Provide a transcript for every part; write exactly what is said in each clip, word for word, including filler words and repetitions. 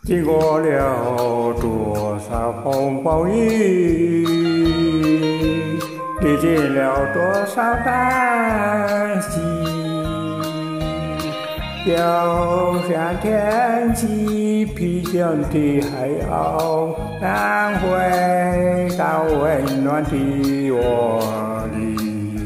经过了多少风风雨雨，历经了多少担心，就像天际疲倦的海鸥，赶回到温暖的窝里。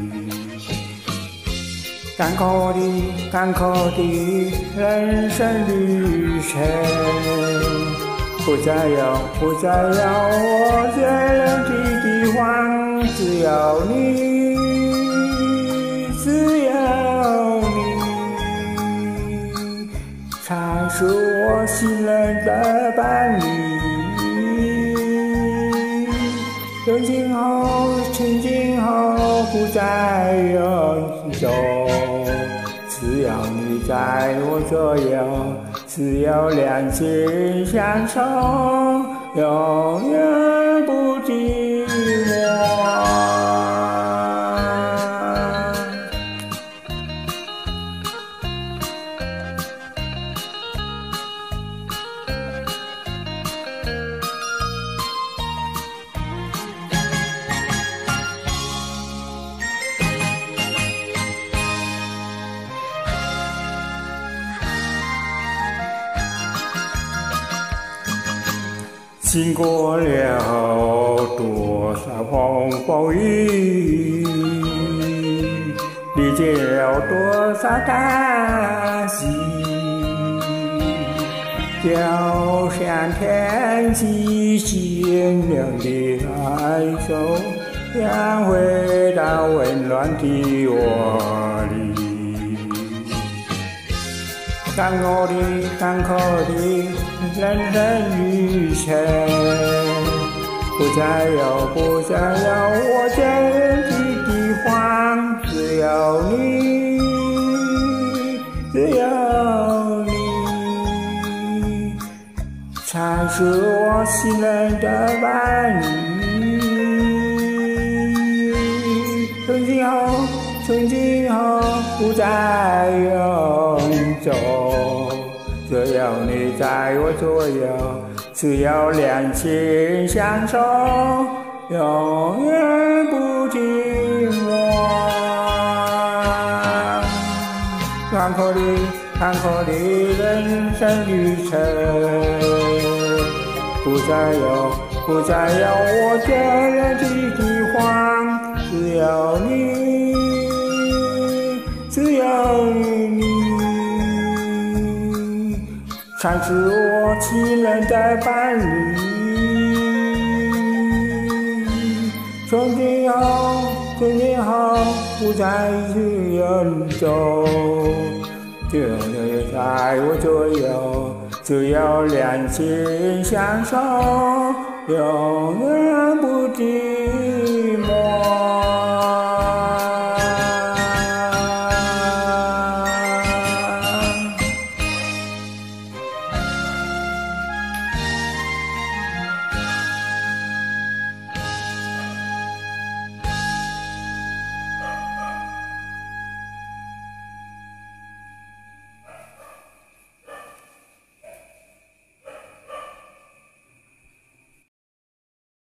坎坷的坎坷的人生旅程，不再有不再有我这样的地方，只有你，只有你，才是我信任的伴侣。从今后，从今后不再有走。只要你在我左右，只有两心相守，永远不寂寞。经过了多少风风雨雨，历经了多少担心，就像天际鲜亮的海鸥，将回到温暖的窝里。坎坷的坎坷的人生旅程，不再有不再有我这样的地方，只有你，只有你，才是我信任的伴侣。从今后，从今后不再有走，只有你在我左右，只有两心相守，永远不寂寞。坎坷的坎坷的人生旅程，不再有不再有我这样的地方，只有你，只有你，才是我信任的伴侣。从今后，从今后不再有人走，只有你在我左右，只有两心相守，永远。